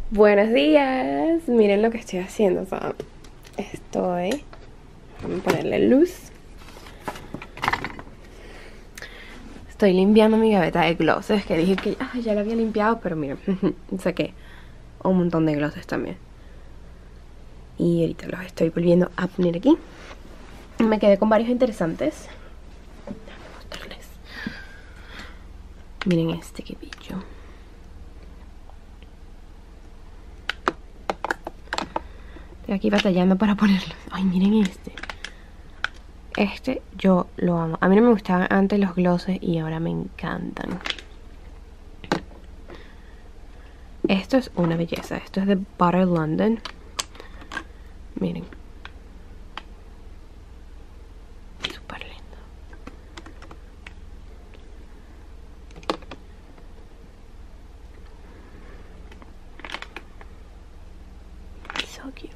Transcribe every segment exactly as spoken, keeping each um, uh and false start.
Buenos días, miren lo que estoy haciendo, o sea, estoy, vamos a ponerle luz. Estoy limpiando mi gaveta de glosses, que dije que ah, ya la había limpiado, pero miren, saqué un montón de glosses también. Y ahorita los estoy volviendo a poner aquí. Me quedé con varios interesantes. Déjame mostrarles. Miren este, que bello. Estoy aquí batallando para ponerlos. Ay, miren este. Este yo lo amo. A mí no me gustaban antes los glosses y ahora me encantan. Esto es una belleza. Esto es de Butter London. Miren. Súper lindo. So cute.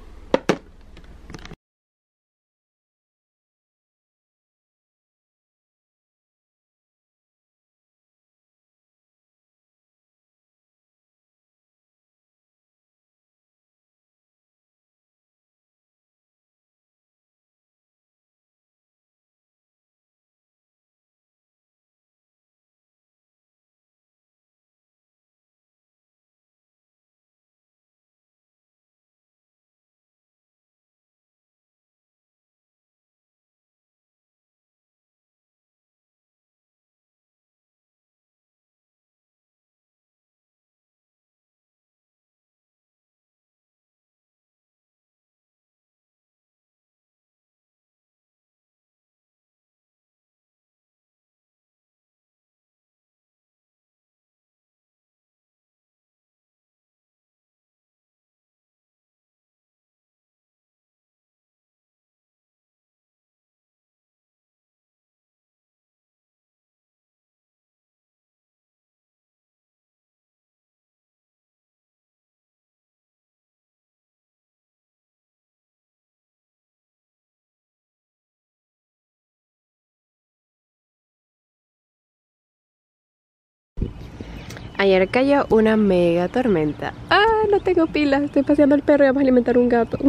Ayer cayó una mega tormenta. Ah, no tengo pilas. Estoy paseando al perro y vamos a alimentar un gato.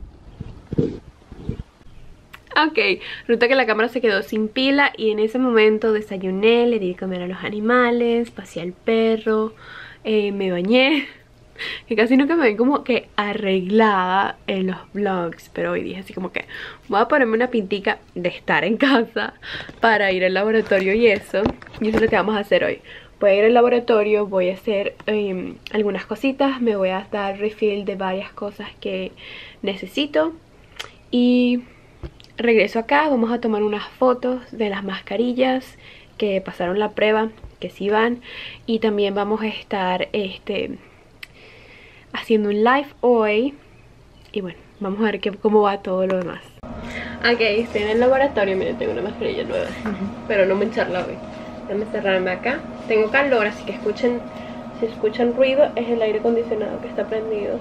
Ok, resulta que la cámara se quedó sin pila y en ese momento desayuné, le di de comer a los animales, paseé al perro, eh, me bañé. Que casi nunca me ven como que arreglada en los vlogs, pero hoy dije así como que voy a ponerme una pintica de estar en casa para ir al laboratorio y eso. Y eso es lo que vamos a hacer hoy. Voy a ir al laboratorio, voy a hacer eh, algunas cositas, me voy a dar refill de varias cosas que necesito y regreso acá. Vamos a tomar unas fotos de las mascarillas que pasaron la prueba, que sí van, y también vamos a estar este haciendo un live hoy. Y bueno, vamos a ver que, cómo va todo lo demás. Ok, estoy en el laboratorio. Miren, tengo una mascarilla nueva, pero no me encharla hoy. Déjame cerrarme acá. Tengo calor, así que escuchen. Si escuchan ruido, es el aire acondicionado que está prendido.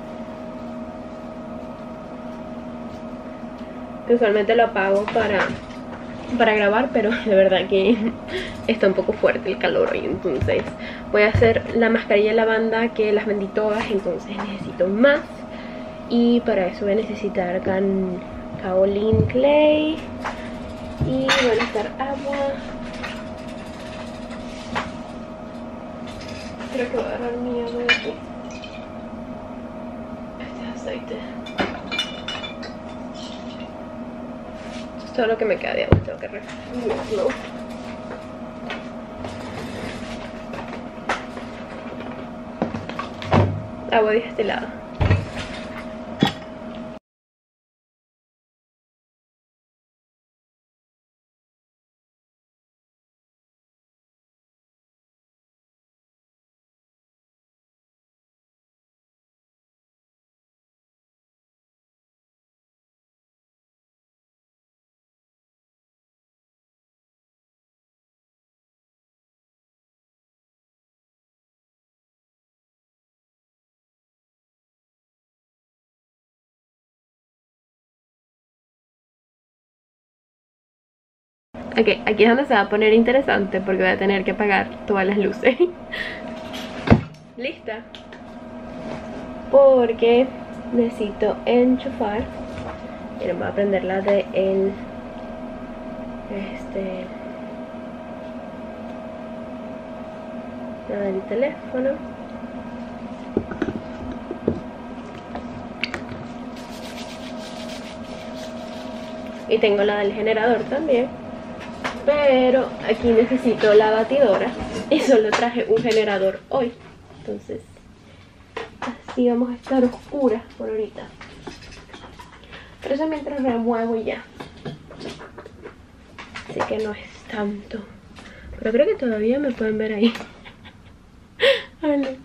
Usualmente lo apago para, para grabar, pero de verdad que está un poco fuerte el calor hoy. Entonces voy a hacer la mascarilla de lavanda, que las vendí todas, entonces necesito más. Y para eso voy a necesitar can, kaolin clay y voy a necesitar agua. Creo que voy a agarrar mi agua de aquí. Este es aceite. Esto es todo lo que me queda de agua, tengo que refilarlo. Agua destilada. Ok, aquí es donde se va a poner interesante porque voy a tener que apagar todas las luces. ¿Lista? porque necesito enchufar. Miren, voy a prender la de el este la del teléfono. Y tengo la del generador también, pero aquí necesito la batidora y solo traje un generador hoy, entonces así vamos a estar oscuras por ahorita. Pero eso mientras remuevo y ya, así que no es tanto, pero creo que todavía me pueden ver ahí. Vale.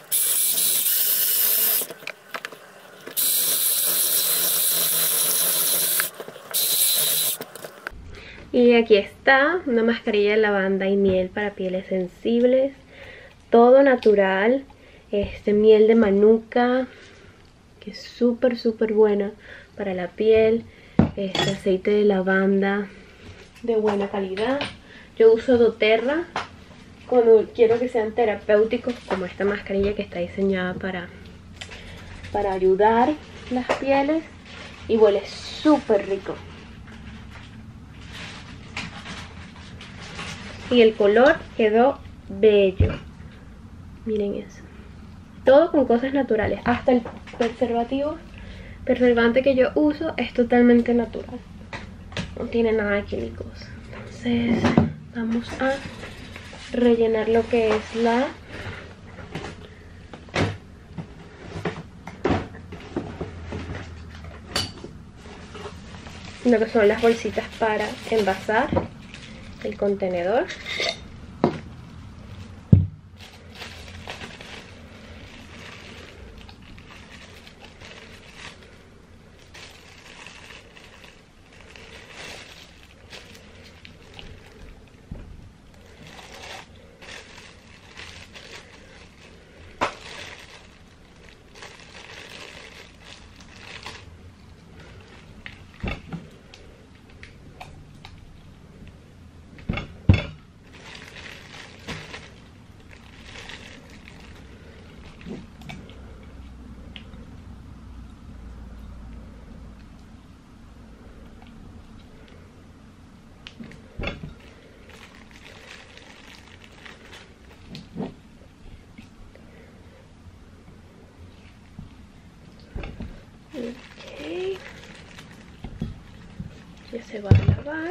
Y aquí está una mascarilla de lavanda y miel para pieles sensibles, todo natural, este miel de manuka, que es súper súper buena para la piel, este aceite de lavanda de buena calidad. Yo uso doTERRA cuando quiero que sean terapéuticos, como esta mascarilla que está diseñada para, para ayudar las pieles, y huele súper rico. Y el color quedó bello. Miren eso. Todo con cosas naturales. Hasta el preservativo, preservante que yo uso es totalmente natural. No tiene nada de químicos. Entonces vamos a rellenar lo que es la lo que son las bolsitas para envasar el contenedor. Ok, ya se va a lavar.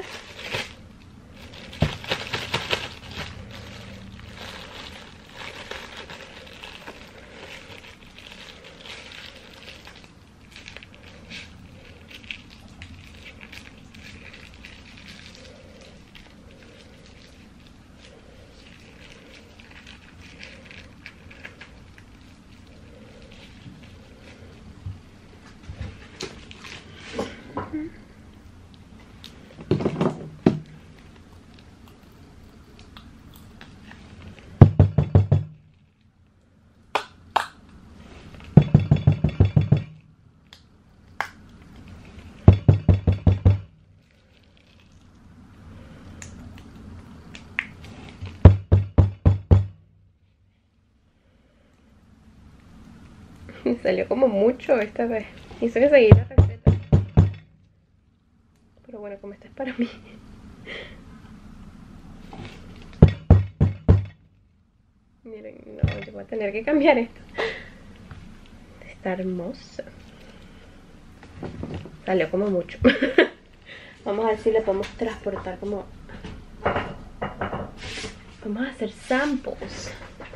Me salió como mucho esta vez. Hice que seguir la receta. Pero bueno, como esta es para mí. Miren, no, yo voy a tener que cambiar esto. Está hermoso. Salió como mucho. Vamos a ver si le podemos transportar como... Vamos a hacer samples.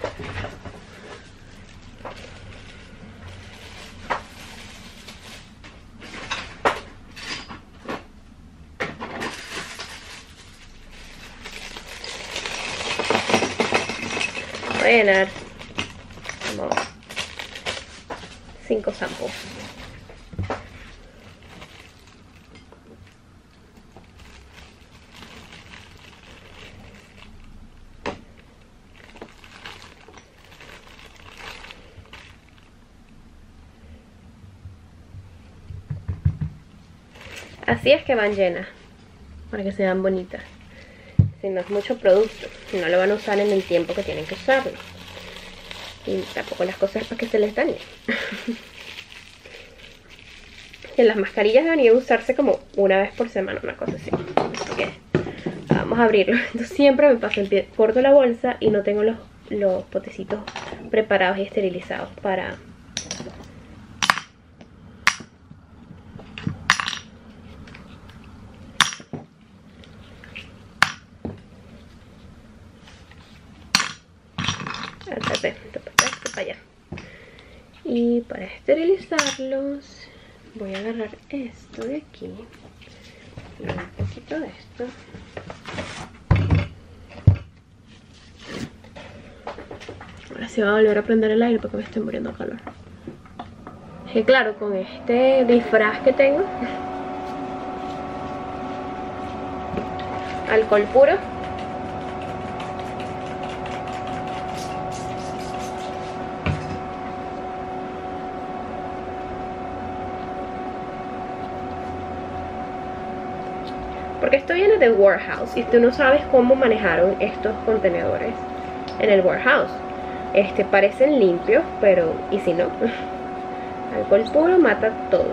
Voy a llenar como cinco samples. Así es que van llenas, para que se vean bonitas. Si no es mucho producto, no lo van a usar en el tiempo que tienen que usarlo. Y tampoco las cosas para que se les dañen. Que las mascarillas deberían usarse como una vez por semana, una cosa así. Así que vamos a abrirlo. Entonces siempre me paso, corto la bolsa y no tengo los, los potecitos preparados y esterilizados para... para allá. Y para esterilizarlos voy a agarrar esto de aquí y un poquito de esto. Ahora sí va a volver a prender el aire porque me estoy muriendo de calor. Es que claro, con este disfraz que tengo, alcohol puro, porque esto viene del warehouse y tú no sabes cómo manejaron estos contenedores en el warehouse. Este, parecen limpios, pero ¿y si no? Alcohol puro mata todo.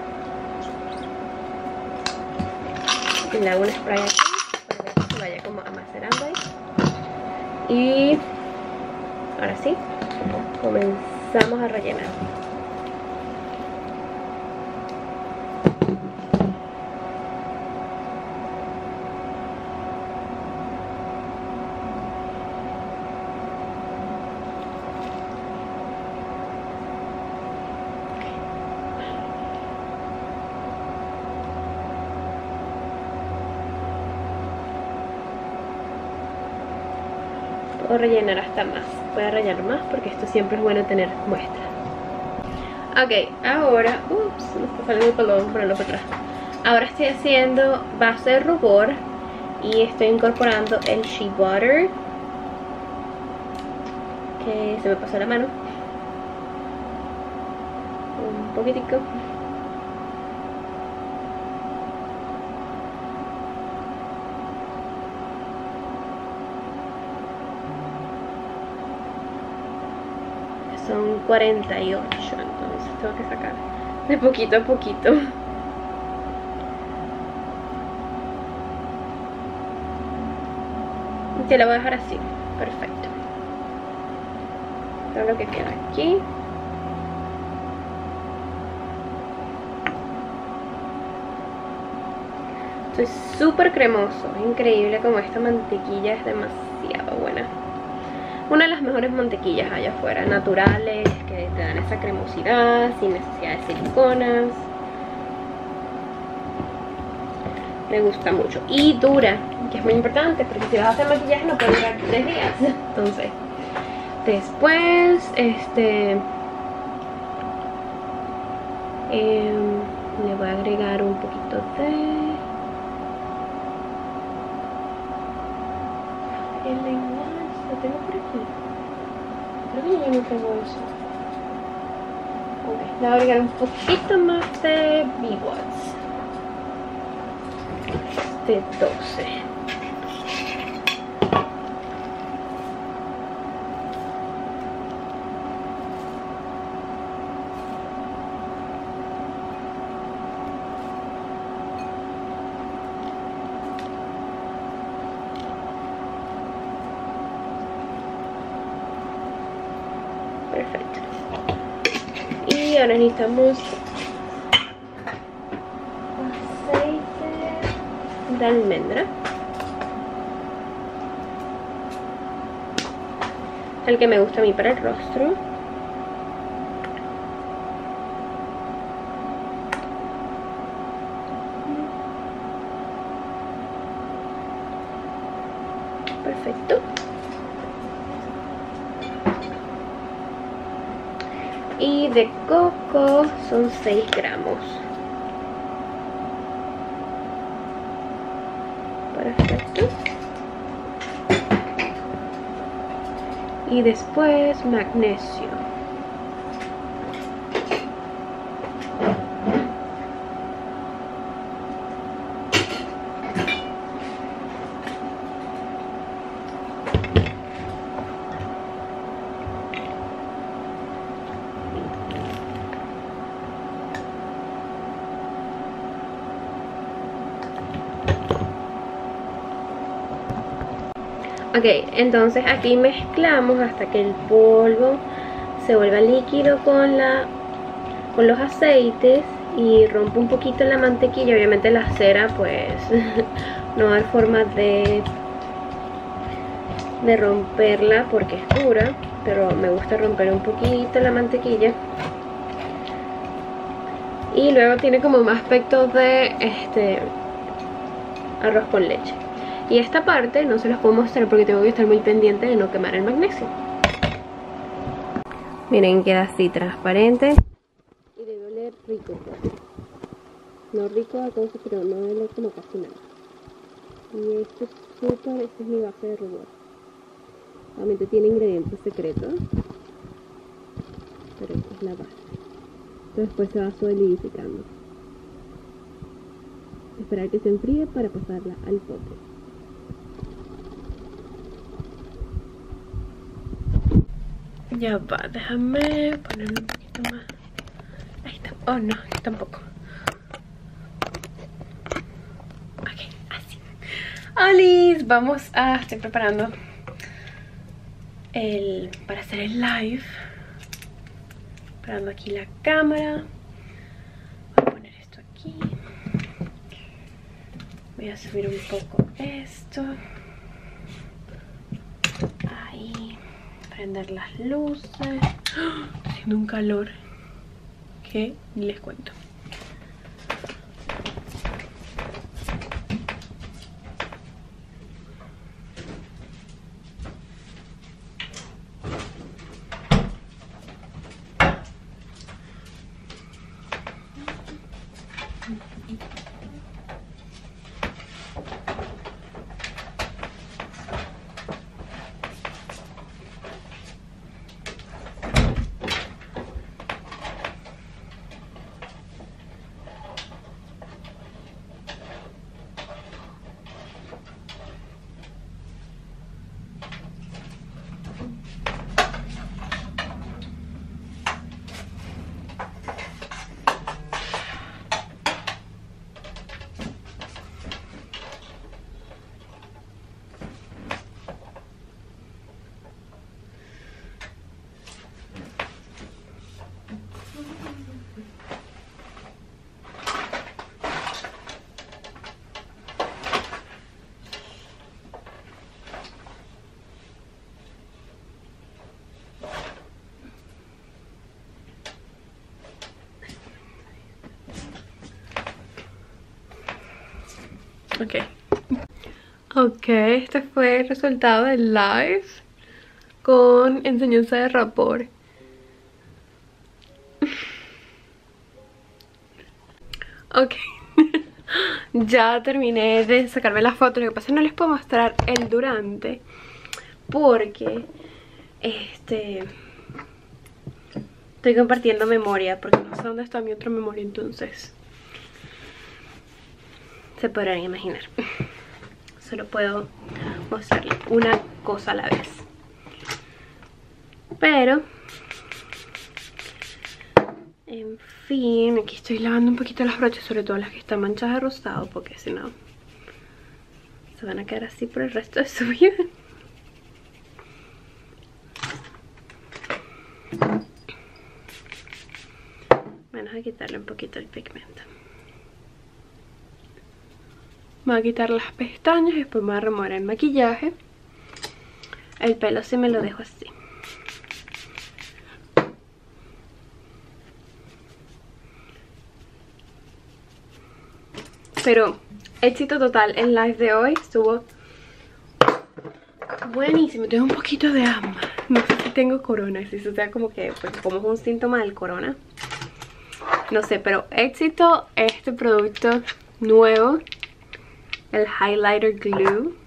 Y le hago un spray aquí para que se vaya como amacerando ahí. Y ahora sí, comenzamos a rellenar. Puedo rellenar hasta más, voy a rellenar más porque esto siempre es bueno tener muestra. Ok, ahora, ups, me está saliendo el pelo, vamos a ponerlo para atrás. Ahora estoy haciendo base de rubor y estoy incorporando el shea butter, que se me pasó la mano, un poquitico. Son cuarenta y ocho, entonces tengo que sacar de poquito a poquito. Y te la voy a dejar así, perfecto. Todo lo que queda aquí. Esto es súper cremoso, es increíble como esta mantequilla es demasiado buena. Una de las mejores mantequillas allá afuera, naturales, que te dan esa cremosidad, sin necesidad de siliconas. Me gusta mucho. Y dura, que es muy importante, porque si vas a hacer maquillaje no puede durar tres días. Entonces, después, este... Eh, le voy a agregar un poquito de... el lenguaje. Lo tengo por aquí. Creo que yo no tengo eso. Ok, le voy a agregar un poquito más de B-Watts. De doce. Perfecto. Y ahora necesitamos aceite de almendra, el que me gusta a mí para el rostro. Perfecto. Y de coco son seis gramos. Perfecto. Y después magnesio. Ok, entonces aquí mezclamos hasta que el polvo se vuelva líquido con, la, con los aceites y rompe un poquito la mantequilla. Obviamente la cera pues no hay forma de, de romperla porque es pura, pero me gusta romper un poquito la mantequilla. Y luego tiene como más aspecto de este arroz con leche. Y esta parte no se los puedo mostrar porque tengo que estar muy pendiente de no quemar el magnesio. Miren, queda así transparente. Y debe oler rico. No rico a cosas, pero no oler como casi nada. Y esto es súper, esta es mi base de rubor. Obviamente tiene ingredientes secretos, pero esta es la base. Después se va solidificando. Esperar que se enfríe para pasarla al pote. Ya va, déjame ponerlo un poquito más. Ahí está. Oh no, tampoco. Ok, así. ¡Holis! Vamos a... Estoy preparando el... para hacer el live. Preparando aquí la cámara. Voy a poner esto aquí. Voy a subir un poco esto. Ahí. Prender las luces. ¡Oh! Haciendo un calor que ni les cuento. Ok. Ok, este fue el resultado del live con enseñanza de rapor. Ok. Ya terminé de sacarme las fotos. Lo que pasa es que no les puedo mostrar el durante porque este estoy compartiendo memoria porque no sé dónde está mi otra memoria, entonces se podrán imaginar. Solo puedo mostrarles una cosa a la vez. Pero en fin, aquí estoy lavando un poquito las brochas, sobre todo las que están manchadas de rosado, porque si no se van a quedar así por el resto de su vida. Vamos a quitarle un poquito el pigmento. Me voy a quitar las pestañas y después me voy a remover el maquillaje. El pelo sí me lo dejo así. Pero éxito total, el live de hoy estuvo buenísimo. Tengo un poquito de asma. No sé si tengo corona, si eso sea como que, pues, como es un síntoma del corona. No sé, pero éxito este producto nuevo, el Highlighter Glue.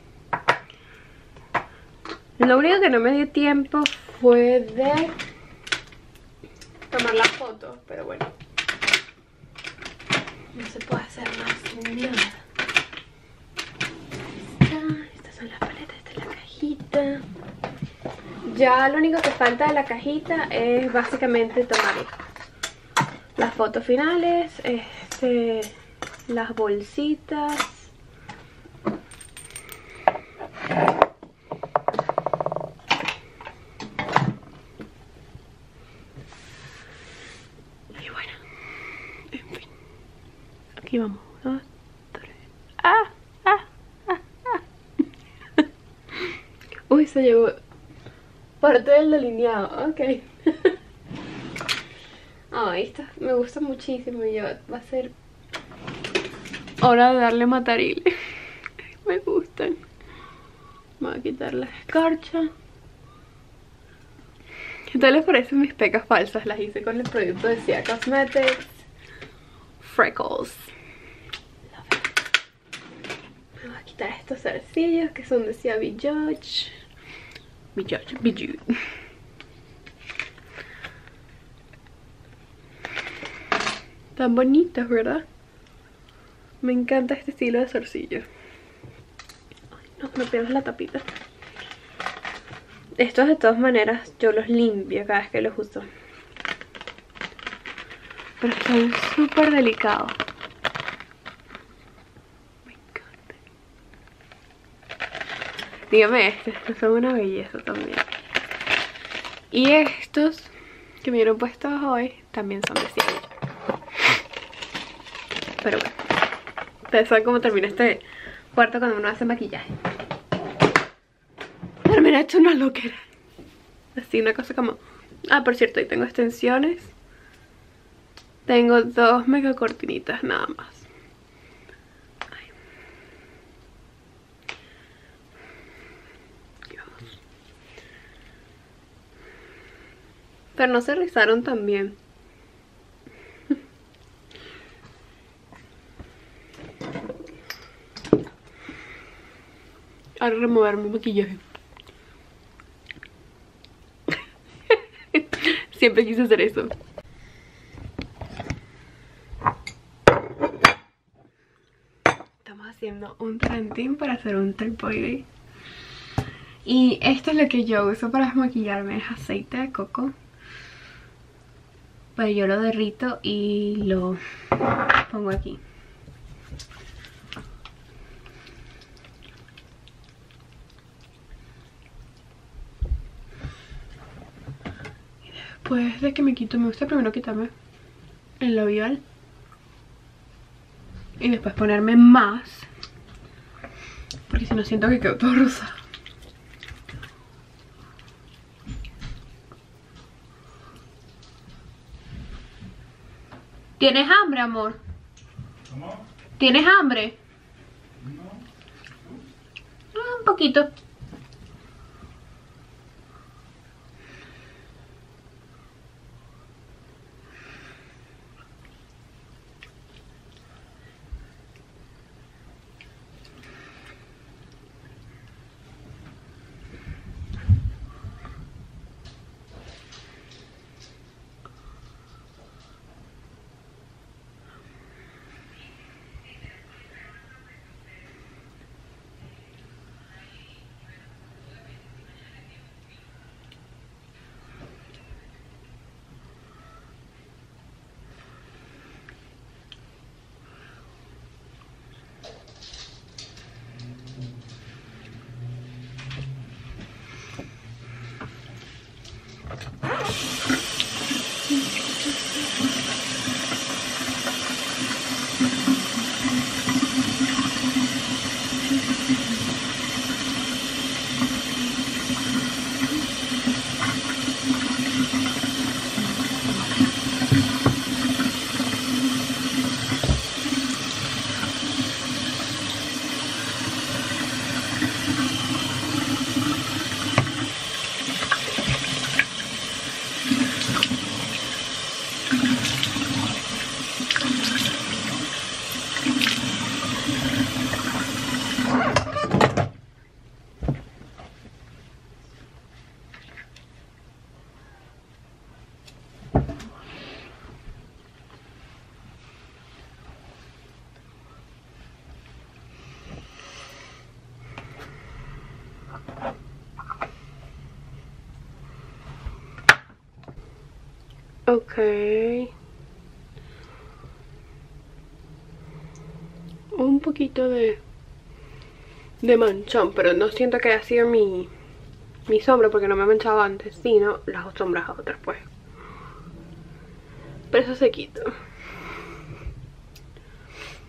Lo único que no me dio tiempo fue de tomar las fotos, pero bueno, no se puede hacer más nada. Estas son las paletas, esta es la cajita. Ya lo único que falta de la cajita es básicamente tomar las fotos finales, este, las bolsitas. Aquí vamos. Dos, tres. ¡Ah! ¡Ah! ¡Ah! ¡Ah! Uy, se llevó parte del delineado. Ok. Ah, esta me gusta muchísimo. Ya va a ser hora de darle matarile. Me gustan. Voy a quitar la escarcha. ¿Qué tal les parecen mis pecas falsas? Las hice con el producto de Sia Cosmetics Freckles. Voy a quitar estos zarcillos que son de Sia Bijudge. Bijudge, Bijudge. Tan bonitas, ¿verdad? Me encanta este estilo de zarcillo. Ay, no, no pierdas la tapita. Estos de todas maneras yo los limpio cada vez que los uso. Pero son súper delicados. Me encanta. Dígame, estos son una belleza también. Y estos que me dieron puestos hoy también son de Sia. Pero bueno, ustedes saben cómo termina este cuarto cuando uno hace maquillaje. Termina hecho una loquera. Así, una cosa como... Ah, por cierto, ahí tengo extensiones. Tengo dos mega cortinitas nada más. Ay. Dios. Pero no se rizaron tan bien. Ahora remover mi maquillaje. Siempre quise hacer eso. Estamos haciendo un tarantín para hacer un tripoide. Y esto es lo que yo uso para desmaquillarme. Es aceite de coco. Pues yo lo derrito y lo pongo aquí. Después de que me quito, me gusta primero quitarme el labial y después ponerme más, porque si no siento que quedo todo rosado. ¿Tienes hambre, amor? ¿Cómo? ¿Tienes hambre? No. Ah, un poquito. Ok. Un poquito de de manchón, pero no siento que haya sido mi mi sombra porque no me he manchado antes, sino las sombras otras pues. Pero eso se quita.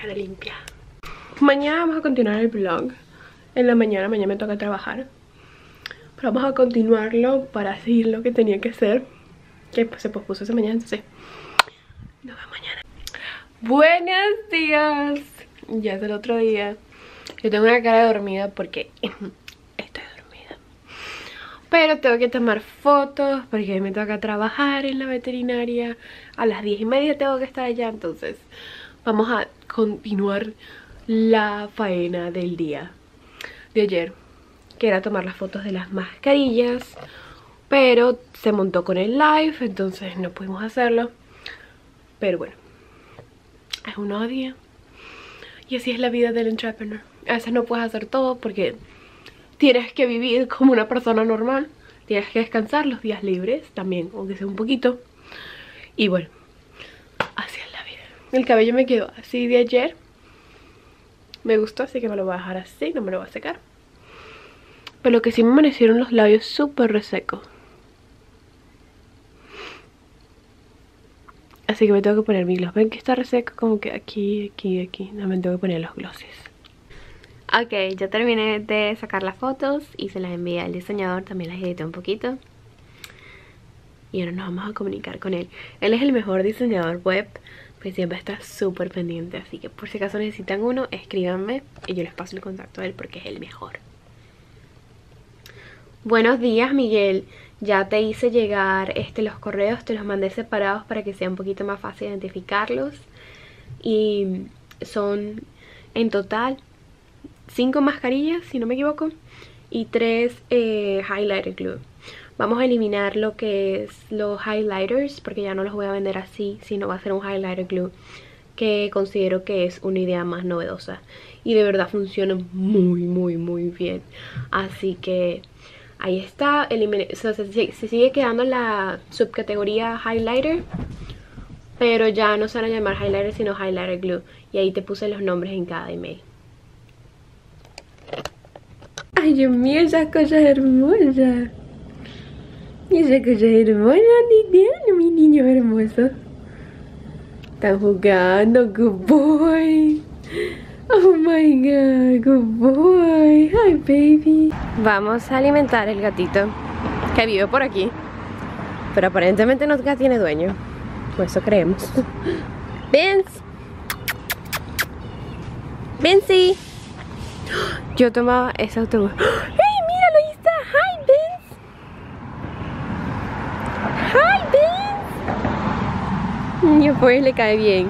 cara limpia. Mañana vamos a continuar el vlog. En la mañana, mañana me toca trabajar. Pero vamos a continuarlo para seguir lo que tenía que hacer, que pues, se pospuso esa mañana, entonces nos vemos mañana. Buenos días. Ya es el otro día. Yo tengo una cara dormida porque estoy dormida. Pero tengo que tomar fotos porque me toca trabajar en la veterinaria. A las diez y media tengo que estar allá, entonces vamos a continuar la faena del día de ayer, que era tomar las fotos de las mascarillas, pero se montó con el live, entonces no pudimos hacerlo. Pero bueno, es un odio. Y así es la vida del entrepreneur. A veces no puedes hacer todo porque tienes que vivir como una persona normal. Tienes que descansar los días libres también, aunque sea un poquito. Y bueno, así es la vida. El cabello me quedó así de ayer. Me gustó, así que me lo voy a dejar así, no me lo voy a secar. Pero lo que sí me amanecieron los labios súper resecos. Así que me tengo que poner mi gloss. Ven que está reseco como que aquí, aquí, aquí. No me tengo que poner los glosses. Ok, ya terminé de sacar las fotos y se las envié al diseñador. También las edité un poquito. Y ahora nos vamos a comunicar con él. Él es el mejor diseñador web, pues siempre está súper pendiente. Así que por si acaso necesitan uno, escríbanme y yo les paso el contacto a él porque es el mejor. Buenos días, Miguel. Ya te hice llegar este, los correos, te los mandé separados para que sea un poquito más fácil identificarlos. Y son en total cinco mascarillas, si no me equivoco, y tres eh, highlighter glue. Vamos a eliminar lo que es los highlighters porque ya no los voy a vender así, sino va a ser un highlighter glue que considero que es una idea más novedosa. Y de verdad funciona muy, muy, muy bien. Así que ahí está, elimine, o sea, se, se sigue quedando la subcategoría highlighter, pero ya no se van a llamar highlighter sino highlighter glue. Y ahí te puse los nombres en cada email. Ay, Dios mío, esas cosas hermosas. Esas cosas hermosas, Diana, mi niño hermoso. Están jugando, good boy. Oh my god, good boy. Hi baby. Vamos a alimentar el gatito que vive por aquí, pero aparentemente no tiene dueño, o eso creemos. Vince, Vinci. Yo tomaba ese autobús. ¡Hey, míralo, ahí está! ¡Hi, Vince! ¡Hi, Vince! Y pues le cae bien.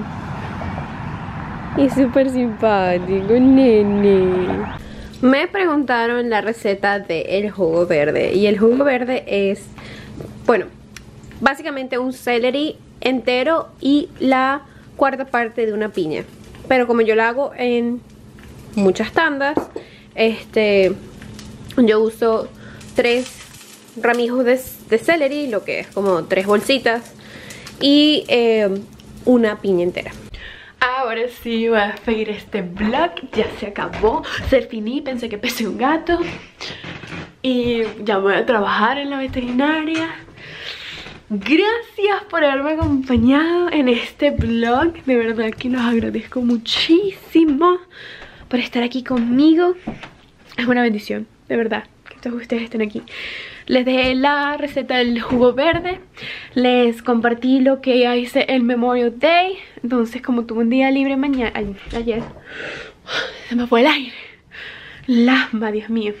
Es súper simpático, nene. Me preguntaron la receta del jugo verde. Y el jugo verde es, bueno, básicamente un celery entero y la cuarta parte de una piña. Pero como yo la hago en muchas tandas, este, yo uso tres ramijos de, de celery, lo que es como tres bolsitas, y eh, una piña entera. Ahora sí voy a despedir este vlog. Ya se acabó, se finí, pensé que pesé un gato. Y ya voy a trabajar en la veterinaria. Gracias por haberme acompañado en este vlog. De verdad que los agradezco muchísimo por estar aquí conmigo. Es una bendición, de verdad, que todos ustedes estén aquí. Les dejé la receta del jugo verde. Les compartí lo que hice el Memorial Day. Entonces, como tuve un día libre mañana, ayer, se me fue el aire. Lasma, Dios mío.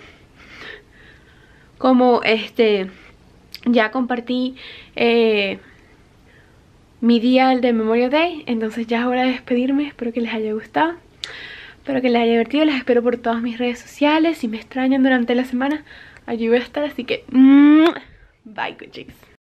Como este, ya compartí eh, mi día el de Memorial Day. Entonces ya es hora de despedirme. Espero que les haya gustado. Espero que les haya divertido. Les espero por todas mis redes sociales. Si me extrañan durante la semana, allí voy a estar. Así que, bye, good chicks.